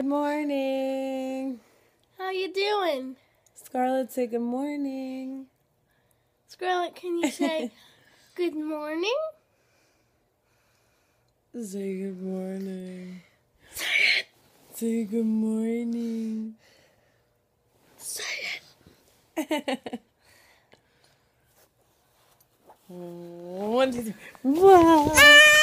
morning. How you doing? Scarlett, say good morning. Scarlett, can you say good morning? Say good morning. Say it. Say good morning. Say it. 1, 2, 3. Wow.